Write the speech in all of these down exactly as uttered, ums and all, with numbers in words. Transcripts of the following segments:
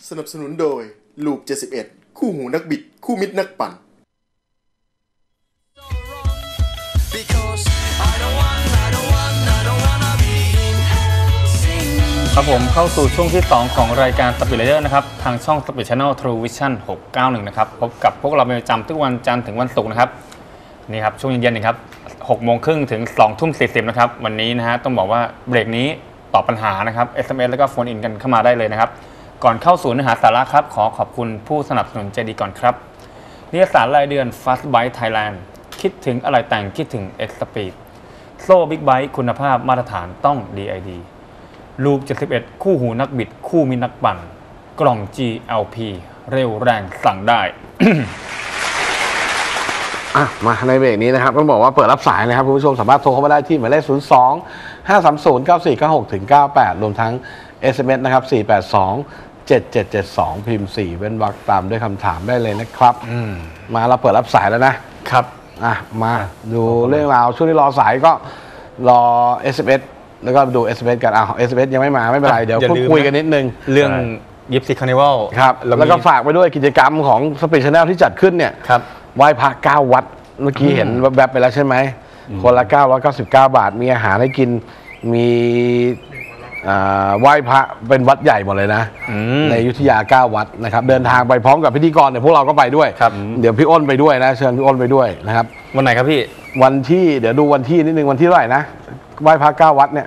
สนับสนุนโดยลูปเจ็ดสิบเอ็ดคู่หูนักบิดคู่มิตรนักปั่นครับผมเข้าสู่ช่วงที่สองของรายการ Speed Rider นะครับทางช่อง Speed Channel True Vision หกเก้าหนึ่งนะครับพบกับพวกเราเป็นประจำทุกวันจันทร์ถึงวันศุกร์นะครับนี่ครับช่วงเย็นๆนะครับหกโมงครึ่งถึงสองทุ่มสี่สิบนะครับวันนี้นะฮะต้องบอกว่าเบรกนี้ตอบปัญหานะครับ เอส เอ็ม เอส แล้วก็โฟนอินกันเข้ามาได้เลยนะครับก่อนเข้าสู่เนื้อหาสาระครับขอขอบคุณผู้สนับสนุนใจดีก่อนครับนิตยสารรายเดือน Fast Bike Thailand คิดถึงอะไรแต่งคิดถึง X Speed โซ่บิ๊กไบค์คุณภาพมาตรฐานต้อง ดี ไอ ดี ลูปเจ็ดสิบเอ็ดคู่หูนักบิดคู่มีนักปั่นกล่อง จี แอล พี เร็วแรงสั่งได้อ่ะมาในเบรกนี้นะครับต้องบอกว่าเปิดรับสายนะครับคุณผู้ชมสามารถโทรเข้ามาได้ที่หมายเลขศูนย์ สอง ห้า สาม ศูนย์ เก้า สี่ เก้า หก ถึง เก้า แปดรวมทั้ง เอส เอ็ม เอส นะครับสี่ แปด สอง เจ็ด เจ็ด เจ็ด สองพิมพ์สี่เว้นวรรคตามด้วยคำถามได้เลยนะครับมาเราเปิดรับสายแล้วนะครับอ่ะมาดูเรื่องราวช่วงที่รอสายก็รอ เอส เอ็ม เอส แล้วก็ดู เอส เอ็ม เอส กันอ้าว เอส เอ็ม เอส ยังไม่มาไม่เป็นไรเดี๋ยวพูดคุยกันนิดนึงเรื่องยิปซีคาร์นิวัลครับแล้วก็ฝากไปด้วยกิจกรรมของ Speed Channel ที่จัดขึ้นเนี่ยไหว้พระเก้าวัดเมื่อกี้เห็นแวบๆไปแล้วใช่ไหมคนละเก้าร้อยเก้าสิบเก้าบาทมีอาหารให้กินมีไหว้พระเป็นวัดใหญ่หมดเลยนะในอยุธยาเก้าวัดนะครับเดินทางไปพร้อมกับพิธีกรเนี่ยพวกเราก็ไปด้วยเดี๋ยวพี่อ้นไปด้วยนะเชิญพี่อ้นไปด้วยนะครับวันไหนครับพี่วันที่เดี๋ยวดูวันที่นิดนึงวันที่เท่าไหร่นะไหว้พระเก้าวัดเนี่ย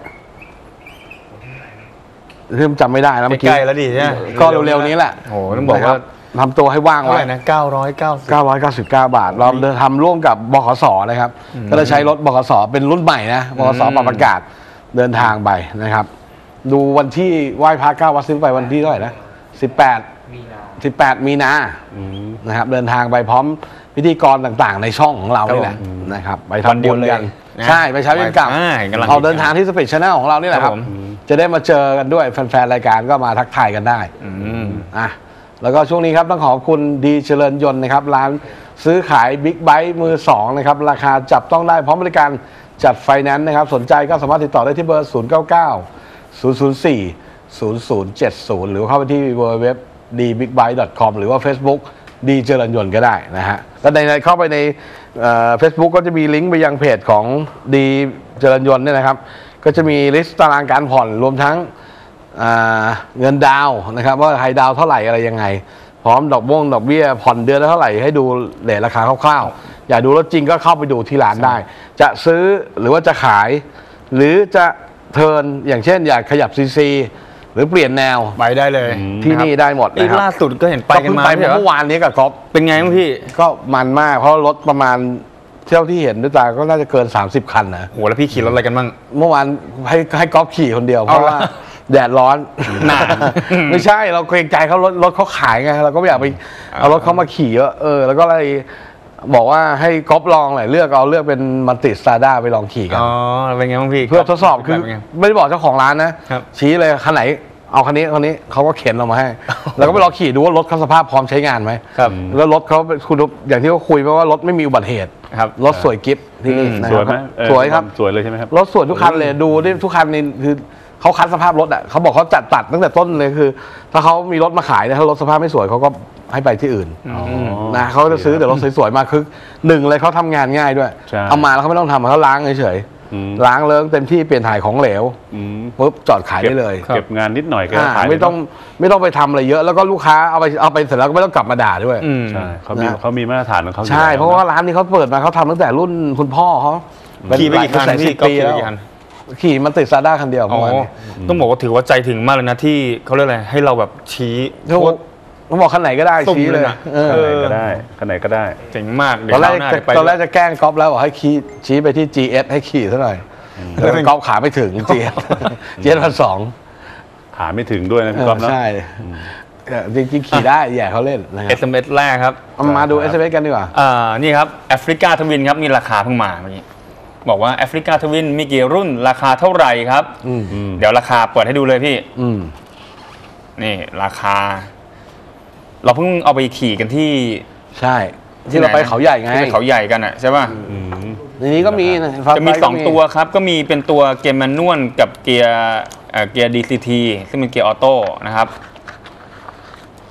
เริ่มจำไม่ได้แล้วเมื่อกี้ใกล้แล้วดิใช่ไหมก็เร็วๆนี้แหละโอ้ต้องบอกว่าทำตัวให้ว่างไว้นะเก้าร้อยเก้าสิบเก้าร้อยเก้าสิบเก้าบาทเราทำร่วมกับบขสนะครับก็จะใช้รถบขสเป็นรุ่นใหม่นะบขสปรับอากาศเดินทางไปนะครับดูวันที่ไหว้พระเก้าวัดซื้อไปวันที่เท่าไหร่นะสิบแปดสิบแปดมีนานะครับเดินทางไปพร้อมพิธีกรต่างๆในช่องของเรานี่แหละนะครับไปทำบุญกันใช่ไปใช้เวรกรรมเอาเดินทางที่ Speed Channel ของเรานี่แหละครับจะได้มาเจอกันด้วยแฟนๆรายการก็มาทักทายกันได้อ่ะแล้วก็ช่วงนี้ครับต้องขอบคุณดีเจริญยนต์นะครับร้านซื้อขายบิ๊กไบค์มือสองนะครับราคาจับต้องได้พร้อมบริการจัดไฟแนนซ์นะครับสนใจก็สามารถติดต่อได้ที่เบอร์ศูนย์ เก้า เก้า ศูนย์ ศูนย์ สี่ ศูนย์ ศูนย์ เจ็ด ศูนย์หรือเข้าไปที่ ดับเบิลยู ดับเบิลยู ดับเบิลยู ดอท ดี บิ๊กไบค์ ดอท คอม หรือว่า Facebook ดีเจริญยนต์ก็ได้นะฮะแล้วในเข้าไปในเฟซบุ๊กก็จะมีลิงก์ไปยังเพจของดีเจริญยนต์เนี่ยนะครับก็จะมีลิสต์ตารางการผ่อนรวมทั้งเงินดาวนะครับว่าใครดาวเท่าไหร่อะไรยังไงพร้อมดอกบ้งดอกเบี้ยผ่อนเดือนละเท่าไหร่ให้ดูเรทราคาคร่าวๆอยากดูรถจริงก็เข้าไปดูที่ร้านได้จะซื้อหรือว่าจะขายหรือจะเทิร์นอย่างเช่นอยากขยับซีซีหรือเปลี่ยนแนวไปได้เลยที่นี่ได้หมดนะครับล่าสุดก็เห็นไปกันมาเมื่อวานนี้กับก๊อฟเป็นไงบ้างพี่ก็มันมากเพราะรถประมาณเที่ยวที่เห็นด้วยตาก็น่าจะเกินสามสิบคันนะโหแล้วพี่ขี่รถอะไรกันบ้างเมื่อวานให้ให้ก๊อฟขี่คนเดียวเพราะว่าแดดร้อนนานไม่ใช่เราเกรงใจเขารถรถเขาขายไงเราก็ไม่อยากไปเอารถเขามาขี่เออแล้วก็เลยบอกว่าให้ก๊อฟลองหน่อยเลือกเอาเลือกเป็นมันติสตาร์ด้าไปลองขี่กันอ๋อเป็นไงบ้างพี่เพื่อทดสอบคือไม่ได้บอกเจ้าของร้านนะชี้เลยคันไหนเอาคันนี้คันนี้เขาก็เข็นเรามาให้แล้วก็ไปลองขี่ดูว่ารถเขาสภาพพร้อมใช้งานไหมแล้วรถเขาคุณอย่างที่เขาคุยเพราะว่ารถไม่มีอุบัติเหตุรถสวยกิ๊บที่นี่สวยไหมสวยครับสวยเลยใช่ไหมครับรถสวยทุกคันเลยดูได้ทุกคันนี่คือเขาคัดสภาพรถอ่ะเขาบอกเขาจัดตัดตั้งแต่ต้นเลยคือถ้าเขามีรถมาขายเนี่ยถ้ารถสภาพไม่สวยเขาก็ให้ไปที่อื่นนะเขาจะซื้อแต่รถสวยๆมาคือหนึ่งเลยเขาทำงานง่ายด้วยเอามาแล้วเขาไม่ต้องทำเขาล้างเฉยๆล้างเลิ้งเต็มที่เปลี่ยนถ่ายของเหลวปุ๊บจอดขายได้เลยเก็บงานนิดหน่อยก็ขายไม่ต้องไม่ต้องไปทำอะไรเยอะแล้วก็ลูกค้าเอาไปเอาไปเสร็จแล้วก็ไม่ต้องกลับมาด่าด้วยใช่เขามีเขามีมาตรฐานของเขาใช่เพราะว่าร้านนี้เขาเปิดมาเขาทำตั้งแต่รุ่นคุณพ่อเขาขี่ไปกี่คันพี่ก็ขี่ไปกี่คันขี่มันติดซาด้าคันเดียวประมาณนี้ต้องบอกว่าถือว่าใจถึงมากเลยนะที่เขาเรียกอะไรให้เราแบบชี้เขาบอกคันไหนก็ได้ชี้เลยคันไหนก็ได้คันไหนก็ได้เจ๋งมากตอนแรกตอนแรกจะแกล้งก๊อฟแล้วบอกให้ขี่ชี้ไปที่ จี เอส ให้ขี่ซะหน่อยแล้วก๊อฟขาไม่ถึง จี เอส จี เอส พันสองขาไม่ถึงด้วยนะพี่ก๊อฟนะใช่จริงๆขี่ได้แย่เขาเล่นนะครับเอส เอ็ม เอส แรกครับมาดู เอส เอ็ม เอส กันดีกว่าอ่านี่ครับแอฟริกาทวินครับมีราคาเพิ่งมาเมื่อกี้บอกว่าแอฟริกาทวินมีกี่รุ่นราคาเท่าไหร่ครับเดี๋ยวราคาเปิดให้ดูเลยพี่นี่ราคาเราเพิ่งเอาไปขี่กันที่ใช่ที่เราไปเขาใหญ่ไงที่เขาใหญ่กันอ่ะใช่ป่ะในนี้ก็มีจะมีสองตัวครับก็มีเป็นตัวเกียร์แมนนวลกับเกียร์เกียร์ ดี ซี ที ซึ่งเป็นเกียร์ออโต้นะครับ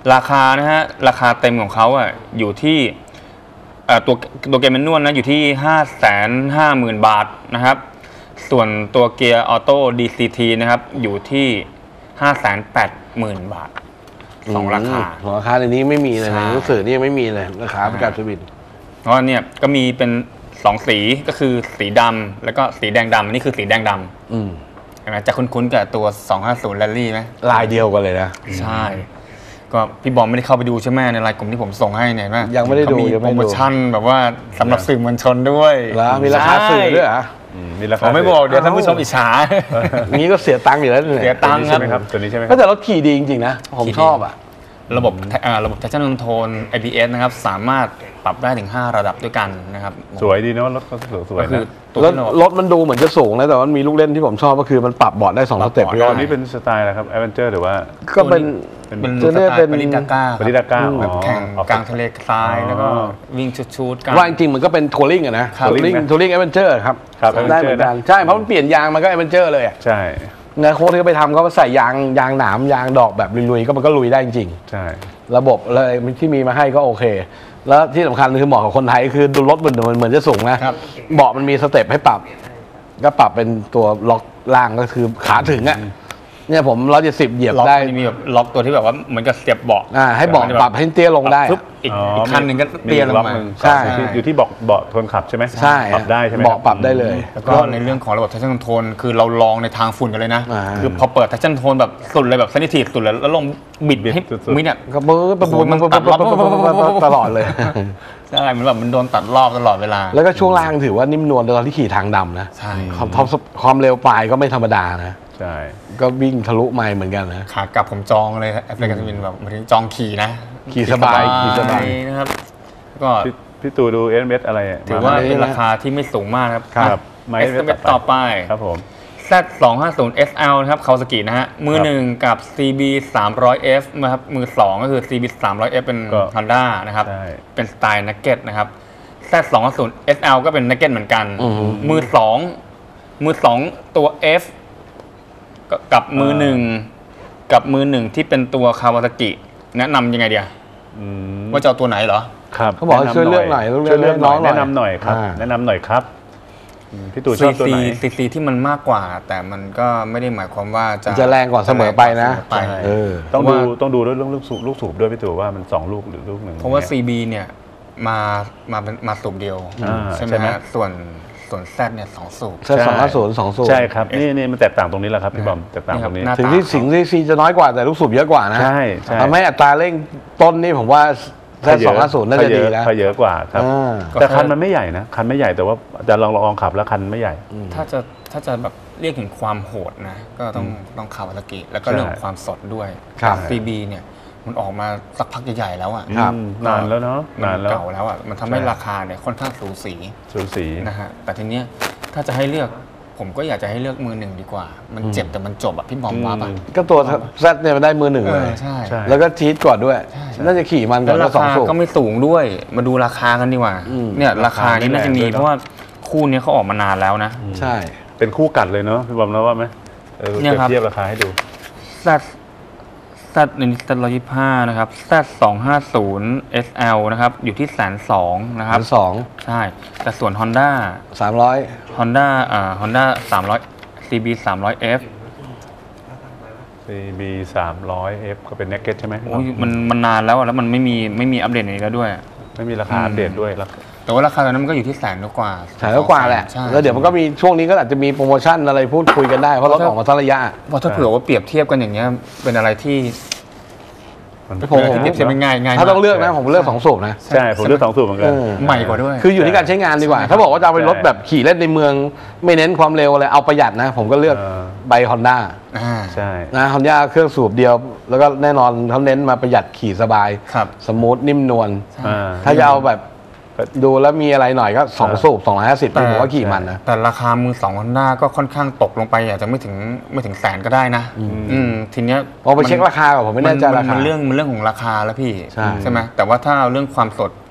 ราคานะฮะราคาเต็มของเขาอ่ะอยู่ที่ตัวตัวเกียร์แมนนวลนะอยู่ที่ ห้าแสนห้าหมื่น บาทนะครับส่วนตัวเกียร์ออโต้ ดี ซี ที นะครับอยู่ที่ ห้าแสนแปดหมื่น บาทสองราคาสองราคาในนี้ไม่มีเลยในหนังสือนี่ยังไม่มีเลยราคาประกันสวินเพราะเนี่ยก็มีเป็นสองสีก็คือสีดำแล้วก็สีแดงดำนี่คือสีแดงดำอืมเห็นไหมจะคุ้นๆกับตัวสองห้าศูนย์ Rally ไหมลายเดียวกันเลยนะใช่ก็พี่บอมไม่ได้เข้าไปดูใช่ไหมในไลน์กลุ่มที่ผมส่งให้เนี่ยนะยังไม่ได้ดูมีโปรโมชั่นแบบว่าสำหรับสื่อมวลชนด้วยแล้วมีราคาสื่อด้วยเหรอมีราคาผมไม่บอกเดี๋ยวท่านผู้ชมอิจฉานี้ก็เสียตังค์อยู่แล้วเสียตังค์ครับตัวนี้ใช่ไหมก็แต่รถขี่ดีจริงๆนะผมชอบอ่ะระบบระบบ traction control เอ บี เอส นะครับสามารถปรับได้ถึงห้าระดับด้วยกันนะครับสวยดีเนาะรถก็สวยนะรถรถมันดูเหมือนจะสูงนะแต่ว่ามีลูกเล่นที่ผมชอบก็คือมันปรับเบาะได้สองสเต็ปตอนนี้เป็นสไตล์อะไรครับแอดเวนเจอร์หรือว่าก็เป็นเป็นสไตล์ปริดาก้าปริดาก้าแบบแข่งกลางทะเลทรายแล้วก็วิ่งชุดๆกันว่าจริงๆมันก็เป็นทัวริงอะนะทัวริงทัวริงแอดเวนเจอร์ครับได้เหมือนกันใช่เพราะมันเปลี่ยนยางมันก็แอดเวนเจอร์เลยใช่นะโค้ชที่ไปทำเขาใส่ยางยางหนามยางดอกแบบลุยๆก็มันก็ลุยได้จริงใช่ระบบเลยที่มีมาให้ก็โอเคแล้วที่สำคัญคือเหมาะกับคนไทยคือดูรถมันเหมือนจะสูงนะเบาะมันมีสเต็ปให้ปรับก็ปรับเป็นตัวล็อกล่างก็คือขาถึงอ่ะเนี่ยผมร้อยเจ็ดสิบเหยียบได้มีแบบล็อกตัวที่แบบว่าเหมือนกับเสียบเบาะอ่าให้เบาะปรับให้เตี้ยลงได้อีกคันหนึ่งก็เตี้ยลงมาใช่อยู่ที่เบาะเบาะคนขับใช่ไหมใช่ปรับได้ใช่ไหมเบาะปรับได้เลยแล้วก็ในเรื่องของระบบ traction control คือเราลองในทางฝุ่นกันเลยนะคือพอเปิด traction control แบบสุดเลยแบบ sensitive สุดเลยแล้วลงบิดให้มิเนี่ยก็เบิ้ลปุ๊บมันตัดรอบตลอดเลยใช่มันแบบมันโดนตัดรอบตลอดเวลาแล้วก็ช่วงล่างถือว่านิ่มนวลตอนที่ขี่ทางดำนะใช่ความความเร็วปลายก็ไม่ธรรมดานะใช่ก็วิ่งทะลุไมล์เหมือนกันนะขากลับผมจองเลยแอปพลิเคชันวินแบบมาถึงจองขี่นะขี่สบายขี่สบายนะครับก็พี่ตู่ดู เอส เอ็ม เอส อะไรถือว่าเป็นราคาที่ไม่สูงมากครับครับเอส เอ็ม เอส ต่อไปครับผมแซด สองห้าศูนย์ เอส แอล นะครับคาวาซากินะฮะมือหนึ่งกับ ซี บี สามร้อยเอฟ นะครับมือสองก็คือ ซี บี สามร้อยเอฟ เป็น Honda นะครับเป็นสไตล์นักเก็ตนะครับ แซด สองห้าศูนย์ เอส แอล ก็เป็นนักเก็ตเหมือนกันมือสองมือสองตัว F กับมือหนึ่งกับมือหนึ่งที่เป็นตัวคาวาซากิแนะนำยังไงเดียวว่าจะเอาตัวไหนเหรอครับเขาบอกช่วยเลือกหน่อยช่วยเลือกน้องแนะนำหน่อยครับแนะนำหน่อยครับพี่ตู่ชอบตัวไหนซีซีที่มันมากกว่าแต่มันก็ไม่ได้หมายความว่าจะจะแรงกว่าเสมอไปนะต้องดูต้องดูด้วยเรื่องลูกสูบลูกสูบด้วยพี่ตู่ว่ามันสองลูกหรือลูกหนึ่งเพราะว่า ซี บี เนี่ยมามามาสูบเดียวใช่ไหมส่วนส่วนแซดเนี่ยสองสูบแซดสองห้าศูนย์สองสูบใช่ครับนี่นี่มันแตกต่างตรงนี้แหละครับพี่บอมแตกต่างตรงนี้ถึงที่สิงซีซีจะน้อยกว่าแต่ลูกสูบเยอะกว่านะใช่ทำให้อัตราเร่งต้นนี่ผมว่าแซดสองห้าศูนย์น่าจะดีแล้วเยอะกว่าครับแต่คันมันไม่ใหญ่นะคันไม่ใหญ่แต่ว่าจะลองลองขับแล้วคันไม่ใหญ่ถ้าจะถ้าจะแบบเรียกถึงความโหดนะก็ต้องต้องคาวาซากิแล้วก็เรื่องของความสดด้วย ซี บี เนี่ยมันออกมาสักพักใหญ่ๆแล้วอ่ะนานแล้วเนาะนานแล้วเก่าแล้วอ่ะมันทำให้ราคาเนี่ยค่อนข้างสูสีสูสีนะฮะแต่ทีเนี้ยถ้าจะให้เลือกผมก็อยากจะให้เลือกมือหนึ่งดีกว่ามันเจ็บแต่มันจบอ่ะพี่บอมว่าป่ะก็ตัวแซดเนี่ยมันได้มือหนึ่งเลยใช่แล้วก็ชีทก่อนด้วยน่าจะขี่มันก่อนแล้วสองสูบก็ไม่สูงด้วยมาดูราคากันดีกว่าเนี่ยราคานี้น่าจะมีเพราะว่าคู่นี้เขาออกมานานแล้วนะใช่เป็นคู่กัดเลยเนาะพี่บอมนะว่าไหมเนี่ยครับเทียบราคาให้ดูแซดแซดในนี้แซดร้อยยี่สิบห้านะครับแซดสองห้าศูนย์ เอส แอล นะครับอยู่ที่แสนสองนะครับสองใช่แต่ส่วน Honda สามร้อย Honda อ่า Honda สามร้อย ซี บี สามร้อยเอฟซี บี สามร้อยเอฟ ก็เป็น Naked ใช่ไหมโอ้ยมันมันนานแล้วแล้วมันไม่มีไม่มีอัปเดตนี้แล้วด้วยไม่มีราคาอัปเดตด้วยแล้วแต่ว่าราคาตอนนั้นมันก็อยู่ที่แสนกว่าแสนกว่าแหละแล้วเดี๋ยวมันก็มีช่วงนี้ก็อาจจะมีโปรโมชั่นอะไรพูดคุยกันได้เพราะรถออกมาสักระยะเพราะถ้าเผื่อว่าเปรียบเทียบกันอย่างเงี้ยเป็นอะไรที่ผมเปรียบเทียบง่ายง่ายถ้าต้องเลือกนะผมเลือกสองสูบนะใช่ผมเลือกสองสูบเหมือนกันใหม่กว่าด้วยคืออยู่ที่การใช้งานดีกว่าถ้าบอกว่าจะเอาไปรถแบบขี่เล่นในเมืองไม่เน้นความเร็วอะไรเอาประหยัดนะผมก็เลือกใบ Honda ใช่นะ Honda เครื่องสูบเดียวแล้วก็แน่นอนเขาเน้นมาประหยัดขี่สบายสมูทนิ่มนวลถ้าจะเอาแบบดูแล้วมีอะไรหน่อยก็สองสูบสองร้อยห้าสิบผมว่าขี่มันนะแต่ราคามือสอง Honda ก็ค่อนข้างตกลงไปอาจจะไม่ถึงไม่ถึงแสนก็ได้นะอืมทีเนี้ยพอไปเช็คราคาก่อนผมไม่แน่ใจราคามันเรื่องมันเรื่องของราคาแล้วพี่ใช่ไหมแต่ว่าถ้าเอาเรื่องความสดคือ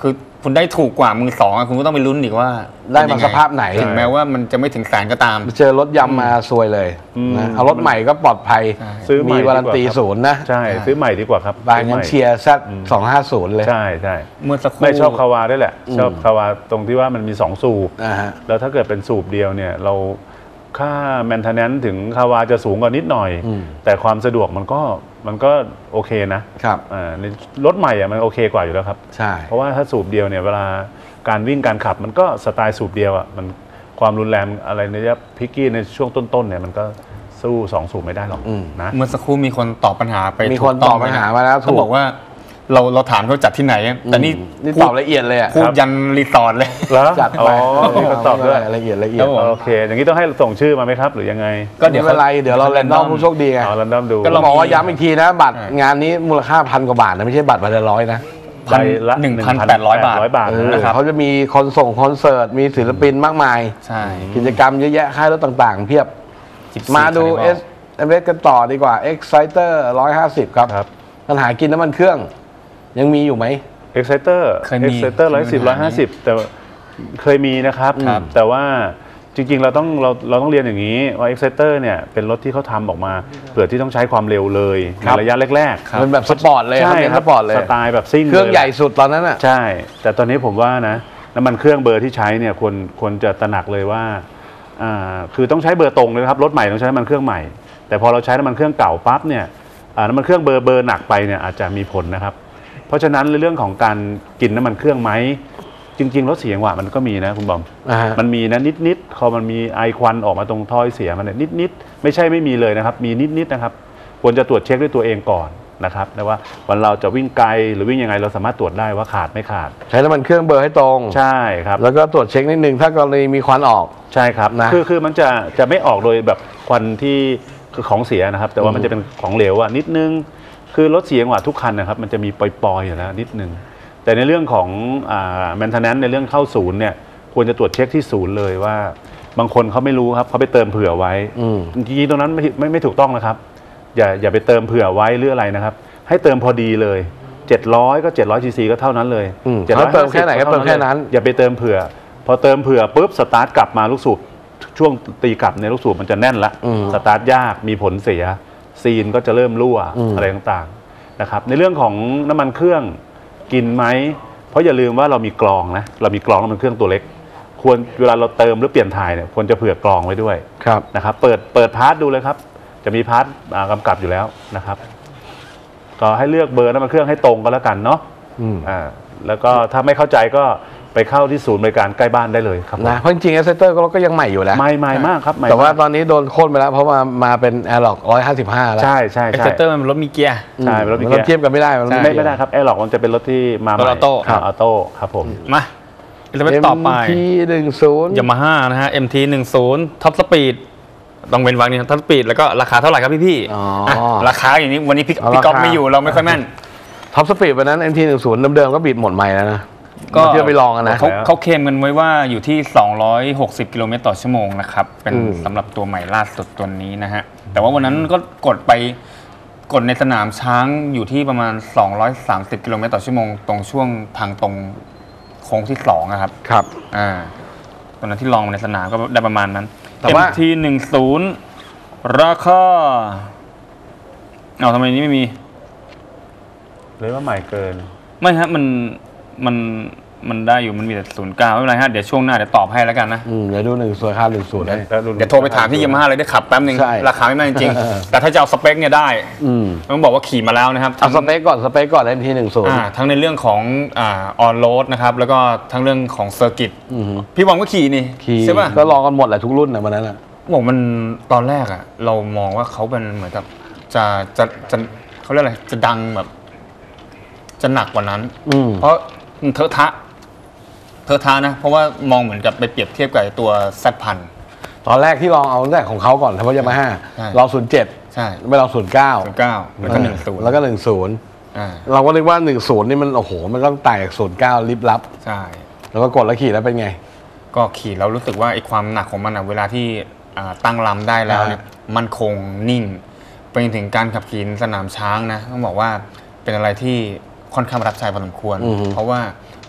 คุณได้ถูกกว่ามือสองคุณก็ต้องไปลุ้นอีกว่าได้มาสภาพไหนถึงแม้ว่ามันจะไม่ถึงแสนก็ตามเจอรถยำมาซวยเลยนะเอารถใหม่ก็ปลอดภัยซื้อใหม่มีวารันตีศูนย์นะใช่ซื้อใหม่ดีกว่าครับบางงั้นเชียร์แซดสองห้าศูนย์เลยใช่ใช่เมื่อสักครู่ไม่ชอบคาวาด้วยแหละชอบคาวาตรงที่ว่ามันมีสองสูบแล้วถ้าเกิดเป็นสูบเดียวเนี่ยเราค่าแมนเทนแนนซ์ถึงคาวาจะสูงกว่านิดหน่อยแต่ความสะดวกมันก็มันก็โอเคนะครับในรถใหม่อะมันโอเคกว่าอยู่แล้วครับใช่เพราะว่าถ้าสูบเดียวเนี่ยเวลาการวิ่งการขับมันก็สไตล์สูบเดียวอ่ะมันความรุนแรงอะไรในระยะพิกกี้ในช่วงต้นๆเนี่ยมันก็สู้สองสูบไม่ได้หรอกนะเมื่อสักครู่มีคนตอบปัญหาไปมีคนตอบปัญหามาแล้วเขาบอกว่าเราเราถามเขาจัดที่ไหนแต่นี่นี่ตอบละเอียดเลยอ่ะพูดยันรีสอร์ทเลยจัดไปมีคนตอบด้วยละเอียดละเอียดโอเคอย่างนี้ต้องให้ส่งชื่อมาไหมครับหรือยังไงก็เดี๋ยวอะไรเดี๋ยวเราแรนดอมผู้โชคดีไงเอาแรนดอมดูก็เราบอกว่าย้ำอีกทีนะบัตรงานนี้มูลค่าพันกว่าบาทนะไม่ใช่บัตรใบละร้อยนะใบละหนึ่งพันแปดร้อยบาทบาทนะครับเขาจะมีคอนส่งคอนเสิร์ตมีศิลปินมากมายใช่กิจกรรมเยอะแยะค่ายรถต่างๆเพียบมาดู เอส เอ็ม เอส กันต่อดีกว่า Exciter หนึ่งร้อยห้าสิบครับปัญหากินน้ำมันเครื่องยังมีอยู่ไหม Exciter Exciter หนึ่งร้อยสิบ หนึ่งร้อยห้าสิบแต่เคยมีนะครับแต่ว่าจริงๆเราต้องเราเราต้องเรียนอย่างนี้ว่า Exciter เนี่ยเป็นรถที่เขาทำออกมาเผื่อที่ต้องใช้ความเร็วเลยในระยะแรกๆมันแบบสปอร์ตเลยใช่ครับสปอร์ตเลยสไตล์แบบซิ่งเครื่องใหญ่สุดตอนนั้นอ่ะใช่แต่ตอนนี้ผมว่านะน้ำมันเครื่องเบอร์ที่ใช้เนี่ยควรควรจะตระหนักเลยว่าอ่าคือต้องใช้เบอร์ตรงเลยครับรถใหม่ต้องใช้น้ำมันเครื่องใหม่แต่พอเราใช้น้ำมันเครื่องเก่าปั๊บเนี่ยน้ำมันเครื่องเบอร์เบอร์หนักไปเนี่ยอาจจะมีผลนะครับเพราะฉะนั้นเรื่องของการกินน้ำมันเครื่องไหมจริงๆรถเสียงหวะมันก็มีนะคุณบอมมันมีนะนิดๆพอมันมีไอควันออกมาตรงท่อเสียมันเนี่ยนิดๆไม่ใช่ไม่มีเลยนะครับมีนิดๆนะครับควรจะตรวจเช็คด้วยตัวเองก่อนนะครับนะว่าวันเราจะวิ่งไกลหรือวิ่งยังไงเราสามารถตรวจได้ว่าขาดไม่ขาดใช้น้ำมันเครื่องเบอร์ให้ตรงใช่ครับแล้วก็ตรวจเช็คนิดนึงถ้ากรณีมีควันออกใช่ครับนะคือคือมันจะจะไม่ออกโดยแบบควันที่คือของเสียนะครับแต่ว่ามันจะเป็นของเหลวอ่ะนิดนึงคือรถเสียงหวะทุกคันนะครับมันจะมีปล่อยๆอยู่แล้วนิดนึงแต่ในเรื่องของอ่าแมนเทนแนนซ์ในเรื่องเข้าศูนย์เนี่ยควรจะตรวจเช็คที่ศูนย์เลยว่าบางคนเขาไม่รู้ครับเขาไปเติมเผื่อไว้จริงๆตรงนั้นไม่ไม่ไม่ถูกต้องนะครับอย่าอย่าไปเติมเผื่อไว้หรืออะไรนะครับให้เติมพอดีเลยเจ็ดร้อยก็เจ็ดร้อยซีซีก็เท่านั้นเลยเจ็ดร้อยเติมแค่ไหนก็เติมแค่นั้นอย่าไปเติมเผื่อพอเติมเผื่อปุ๊บสตาร์ทกลับมาลูกสูบช่วงตีกลับในลูกสูบมันจะแน่นละสตาร์ทยากมีผลเสียซีนก็จะเริ่มรั่วอะไรต่างๆนะครับในเรื่องของน้ำมันเครื่องกินไหมเพราะอย่าลืมว่าเรามีกรองนะเรามีกรองน้ำมันเครื่องตัวเล็กควรเวลาเราเติมหรือเปลี่ยนถ่ายเนี่ยควรจะเผื่อกรองไว้ด้วยนะครับเปิดเปิดพาร์ทดูเลยครับจะมีพาร์ทกำกับอยู่แล้วนะครับก็ให้เลือกเบอร์น้ำมันเครื่องให้ตรงก็แล้วกันเนาะอ่าแล้วก็ถ้าไม่เข้าใจก็ไปเข้าที่ศูนย์บริการใกล้บ้านได้เลยครับนะเพราะจริงๆ Exciter ก็ก็ยังใหม่อยู่แล้วใหม่ใหม่มากครับแต่ว่าตอนนี้โดนโค่นไปแล้วเพราะว่ามาเป็น Airlock หนึ่งร้อยห้าสิบห้าแล้วใช่ใช่ใช่ Exciter มันรถมีเกียร์ใช่รถมีเกียร์เทียบกันไม่ได้ไม่ไม่ได้ครับ Airlock มันจะเป็นรถที่มาใหม่ออโต้ออโต้ครับผมมาจะไปต่อไปเอ็ม ที หนึ่งสิบ Yamaha นะฮะ เอ็ม ที หนึ่งสิบ Top Speed ต้องเว้นวรรคนี้ท็อปสปีดแล้วก็ราคาเท่าไหร่ครับพี่พี่ราคาอย่างนี้วันนี้พี่ก๊อฟไม่อยู่เราไม่ค่อยแม่นท็อปสปีดวันนั้น เอ็ม ที หนึ่งสิบ เดิมๆก็บิดหมดใหม่แล้วนะก็เที่ยวไปลองกันนะเขาเขาเคลมกันไว้ว่าอยู่ที่สองร้อยหกสิบกิโลเมตรต่อชั่วโมงนะครับเป็นสำหรับตัวใหม่ล่าสุดตัวนี้นะฮะแต่ว่าวันนั้นก็กดไปกดในสนามช้างอยู่ที่ประมาณสองร้อยสามสิบกิโลเมตรต่อชั่วโมงตรงช่วงทางตรงโค้งที่สองนะครับครับอ่าตอนนั้นที่ลองในสนามก็ได้ประมาณนั้นแต่ว่า เอ็ม ที หนึ่งสิบ ราคาเอาทำไมนี้ไม่มีเลยว่าใหม่เกินไม่ฮะมันมันมันได้อยู่มันมีแต่ศูนย์เก้าไม่เป็นไรฮะเดี๋ยวช่วงหน้าเดี๋ยวตอบให้แล้วกันนะอืมเดี๋ยวดูหนึ่งส่วนค่าหนึ่งศูนย์เดี๋ยวโทรไปถามที่ยามาฮ่าเลยได้ขับแป๊บนึงราคาไม่แม่นจริงแต่ถ้าจะเอาสเปคเนี่ยได้ต้องบอกว่าขี่มาแล้วนะครับเอาสเปคก่อนสเปคก่อน เอ็ม ที หนึ่งสิบทั้งในเรื่องของอ่าออนโรดนะครับแล้วก็ทั้งเรื่องของเซอร์กิตพี่บอมก็ขี่นี่ใช่ป่ะก็ลองกันหมดแหละทุกรุ่นนะวันนั้นอ่ะบอกมันตอนแรกอ่ะเรามองว่าเขาเป็นเหมือนกับจะจะจะเขาเรียกอะไรจะดังแบบจะหนักกว่านั้นเพราะเทอะทะเทอะทะนะเพราะว่ามองเหมือนกับไปเปรียบเทียบกับตัวแซดพันตอนแรกที่ลองเอาตั้งแต่ของเขาก่อนเพราะยามาฮ่าเราศูนย์เจ็ดใช่ไม่เราศูนย์เก้าศูนย์เก้าแล้วก็หนึ่งศูนย์แล้วก็หนึ่งศูนย์เราก็นึกว่าหนึ่งศูนย์นี่มันโอ้โหมันต้องแตกศูนย์เก้าลิบลับใช่แล้วก็กดแล้วขี่แล้วเป็นไงก็ขี่แล้วรู้สึกว่าไอ้ความหนักของมันอะเวลาที่ตั้งลำได้แล้วเนี่ยมันคงนิ่งไปถึงการขับขี่สนามช้างนะต้องบอกว่าเป็นอะไรที่ค่อนข้างประทับใจพอสมควรเพราะว่า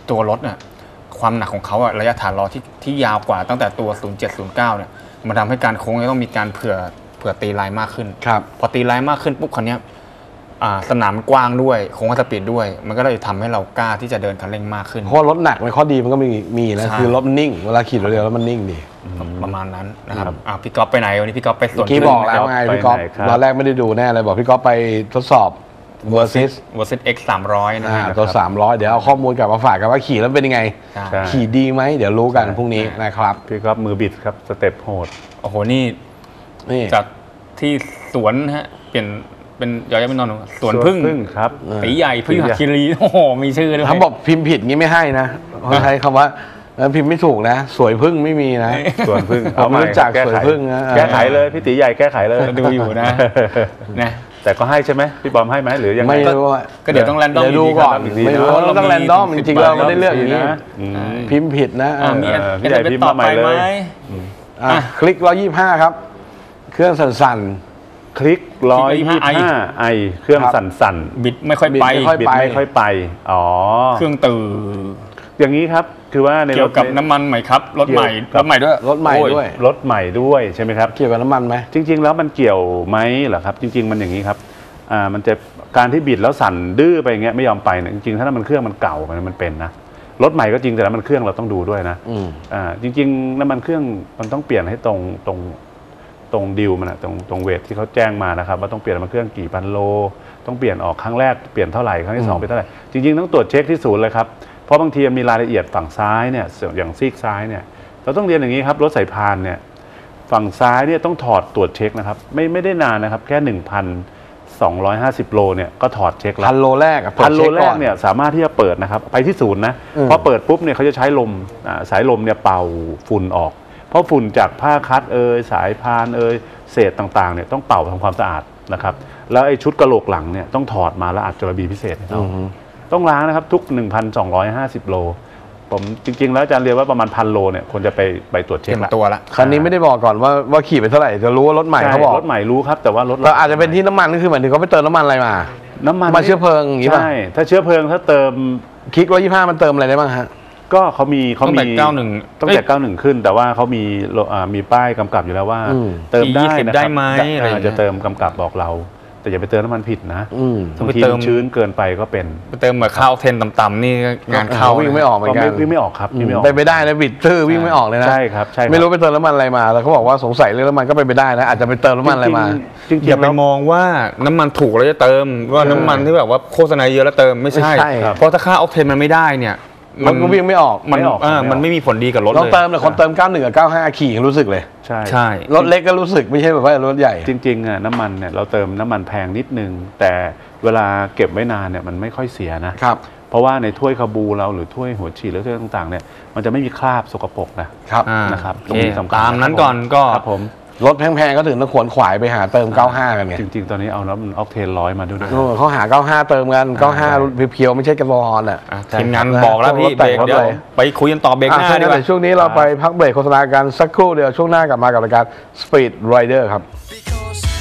ตัวรถเนี่ยความหนักของเขาอะระยะฐานล้อที่ที่ยาวกว่าตั้งแต่ตัว ศูนย์เจ็ด ศูนย์เก้า เนี่ยมันทำให้การโค้งต้องมีการเผื่อเผื่อตีลายมากขึ้นครับพอตีลายมากขึ้นปุ๊บคันนี้สนามมันกว้างด้วยโค้งสปีดด้วยมันก็เลยทำให้เรากล้าที่จะเดินคันเร่งมากขึ้นเพราะรถหนักในข้อดีมันก็มีมีนะใช่คือรถมันนิ่งเวลาขี่เร็วๆแล้วมันนิ่งดีประมาณนั้นนะครับอ่ะพี่ก๊อฟไปไหนวันนี้พี่ก๊อฟไปสวนเมื่อกี้บอกแล้วไงพี่ก๊อฟตอนแรกไม่ได้ดูแน่เลยบอกพี่ก๊อฟไปทดสอบ Versys Versys X สามร้อยนะอ่าครับตัวสามร้อยเดี๋ยวเอาข้อมูลกลับมาฝากกันว่าขี่แล้วเป็นยังไงใช่ใช่ขี่ดีไหมเดี๋ยวรู้กันพรุ่งนี้นะครับพี่ครับมือบิดครับสเต็ปโหดโอ้โหนี่นี่จากที่สวนฮะเปลี่ยนเป็นย้อยๆเป็นนอนสวนพึ่งครับตีใหญ่พึ่งคีรีโอ้โหมีชื่อด้วยถ้าบอกพิมพ์ผิดงี้ไม่ให้นะเขาใช้คำว่าเออพิมพ์ไม่ถูกนะ สวยพึ่งไม่มีนะส่วนพึ่งผมรู้จักแก้สวยไขพึ่งนะแก้ไขเลยพี่ตีใหญ่แก้ไขเลยดูอยู่นะนะแต่ก็ให้ใช่ไหมพี่บอมให้ไหมหรือยังไงไม่รู้ว่าก็เดี๋ยวต้องแรนดอมเดี๋ยวดูก่อนอีทีไม่รู้คบว่าต้องแรนดอมจริงๆเราไม่ได้เลือกอย่างนี้นะอืมพิมพ์ผิดนะอ่ะมีเอออันพี่ใหญ่พิมพ์มาใหม่เลยอ่ะคลิกร้อยยี่สิบห้าครับ เครื่องสั่นคลิกร้อยยี่สิบห้าไอเครื่องสั่นบิดไม่ค่อยไปบิดไม่ค่อยๆบิดไม่ค่อยไปอ๋อเครื่องตื่นอย่างนี้ครับคือว่าในเกี่รยวถกับน้ำมันใหม่ครับรถใหม่เกี่ยวกับรถใหม่ด้วยๆรถใหม่ด้วยรถใหม่ด้วยใช่ไหมครับเกี่ยวกับน้ำมันไหมจริง ๆ แล้วมันเกี่ยวไหมเหรอครับ จริง ๆ มันอย่างนี้ครับอ่ามันจะการที่บิดแล้วสั่นดื้อไปอย่างเงี้ยไม่ยอมไปเนี่ยจริงๆถ้าน้ำมันเครื่องมันเก่ามันมันเป็นนะรถใหม่ก็จริงแต่น้ำมันเครื่องเราต้องดูด้วยนะอืมอ่าจริง ๆ น้ำมันเครื่องมันต้องเปลี่ยนให้ตรงตรงตรงดิวมันอะตรงตรงเวทที่เขาแจ้งมานะครับว่าต้องเปลี่ยนน้ำมันเครื่องกี่พันโลต้องเปลี่ยนออกครั้งแรกเปลี่ยนเท่าไหร่ครั้งที่สองเป็นเท่าไหร่จริงๆต้องตรวจเช็คที่ศูนย์เลยครับเพราะบางทีมันมีรายละเอียดฝั่งซ้ายเนี่ยอย่างซีกซ้ายเนี่ยเราต้องเรียนอย่างนี้ครับรถสายพานเนี่ยฝั่งซ้ายเนี่ยต้องถอดตรวจเช็คนะครับไม่ไม่ได้นานนะครับแค่หนึ่งพันสองร้อยห้าสิบโลเนี่ยก็ถอดเช็คแล้วพันโลแรกอะพันโลแรปิดช็กอเนี่ยสามารถที่จะเปิดนะครับไปที่ศูนย์นะอืมพอเปิดปุ๊บเนี่ยเขาจะใช้ลมอ่าสายลมเนี่ยเป่าฝุ่นออก เพราะฝุ่นจากผ้าคัดเอยสายพานเอยเศษต่างๆเนี่ยต้องเป่าทำความสะอาดนะครับแล้วไอ้ชุดกระโหลกหลังเนี่ยต้องถอดมาแล้วอัดจระบีพิเศษให้เขาอือฮึต้องล้างนะครับทุก หนึ่งพันสองร้อยห้าสิบ โลผมจริง ๆ แล้วอาจารย์เรียนว่าประมาณพันโลเนี่ยควรจะไปไปตรวจเช็เต็คมละตัวละคันนี้ไม่ได้บอกก่อนว่าว่าขี่ไปเท่าไหร่จะรู้ว่ารถใหม่ใช่เขาบอกรถใหม่รู้ครับแต่ว่ารถแต่อาจจะเป็นที่น้ำมันก็คือหมายถึงเขาไปเติมน้ำมันอะไรมาน้ำมันมาเชื้อเพลิงอย่างงี้ป่ะใช่ถ้าเชื้อเพลิงถ้าเติมคลิกร้อยยี่สิบห้ามันเติมอะไรได้บ้างฮะก็เขามีเขาตั้งแต่มีเก้าหนึ่งตั้งแต่เก้าหนึ่งขึ้น แต่ว่าเขามีโลอ่ามีป้ายกำกับอยู่แล้วว่าอืมเติมได้ยี่สิบนะคได้รับไหมอะไรอย่างเงี้ยจะเติมกำกับบอกเรา แต่อย่าไปเติมน้ำมันผิดนะอืมต้องบางไปทีเติมมันชื้นเกินไปก็เป็นไปเติมเหมือนข้าวเทนต่ำๆนี่งานเข้าวิ่งไม่ออกเหมือก็นกัไม่นวิ่งไม่ออกครับวิ่งไม่ออกไปไม่ได้นะบิดตื้อวิ่งไม่ออกเลยนะใช่ครับใช่ครับไม่รู้ไปเติมน้ำมันอะไรมาแล้วเขาบอกว่าสงสัยเรื่องน้ำมันก็ไปไม่ได้นะอาจจะไปเติมน้ำมันอะไรมาจริงๆจริงๆอย่าไปแล้วมองว่าน้ำมันถูกแล้วจะเติมว่าน้ำมันที่แบบว่าโฆษณาเยอะแล้วเติมไม่ใช่ไม่ใช่ครับเพราะถ้าค่าออกเทนมันไม่ได้เนี่ยมันก็วิ่งไม่ออกมันไม่ออกอ่าไม่ออกมันไม่มีผลดีกับรถลองเลยเติมเลยคนเติมเก้าสิบเอ็ดกับเก้าสิบห้าขี่ยังรู้สึกเลยใช่ใช่รถเล็กก็รู้สึกไม่ใช่แบบว่ารถใหญ่จริงๆอ่ะน้ำมันเนี่ยเราเติมน้ำมันแพงนิดนึง แต่เวลาเก็บไว้นานเนี่ยมันไม่ค่อยเสียนะครับ เพราะว่าในถ้วยคาบูเราหรือถ้วยหัวฉีดหรือถ้วยต่างๆเนี่ยมันจะไม่มีคราบสกปรกนะครับอ่านะครับโอตรงเคนี้สำคัญตามนั้นก่อนก็ครับผมรถแพงๆก็ถึงต้องขวนขวายไปหาเติมเก้าสิบห้ากันไงจริง ๆ ตอนนี้เอาน้ำมันออกเทนร้อยมาด้วยนะโอ้เขาหาเก้าสิบห้าเติมกันเก้าสิบห้าเพียวๆไม่ใช่กระบอกอ่ะอ่ะทีมงานบอกแล้วพี่รถเบแต่รง กรถเดี๋ยวอะไรไปคุยกันต่อเบรกหอ่ะน้าใช่ดีงั้นกว่าเดี๋ยวช่วงนี้เราไปพักเบรกโฆษณากันสักครู่เดียวช่วงหน้ากลับมากับรายการ Speed Rider ครับ Because